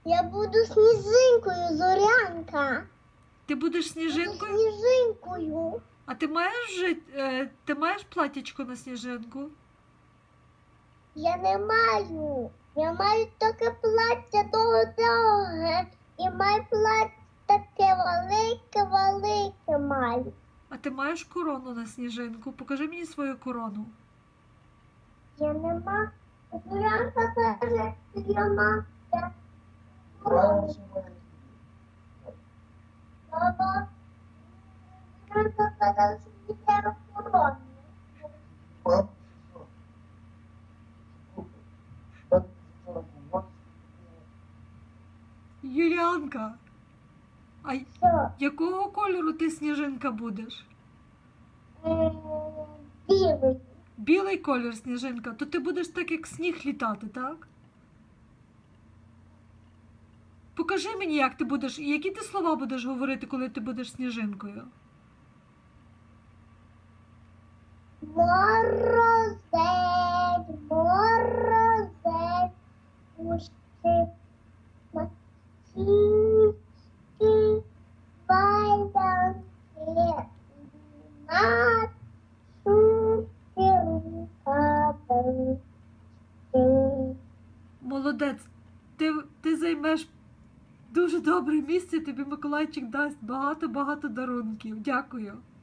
Я буду сніжинкою, Зорянка. Ти будеш сніжинкою? Сніжинкою. А ти маєш платічко на сніжинку? Я не маю. Я маю тільки плаття довге. І маю плаття таке велике маю. А ти маєш корону на сніжинку? Покажи мені свою корону. Я не маю. Зорянка каже, я маю. Баба, Зорянка каже, що я корону. Юліанка, а Що? якого кольору ти сніжинка будеш? Білий. Білий колір сніжинка, то ти будеш так, як сніг літати, так? Покажи мені, як ти будеш, які ти слова будеш говорити, коли ти будеш сніжинкою. Морозець, морозець, пусти матічки, вайданки, на рукавички. Молодець, ти займеш дуже добре місце, тобі Миколайчик дасть багато-багато дарунків. Дякую.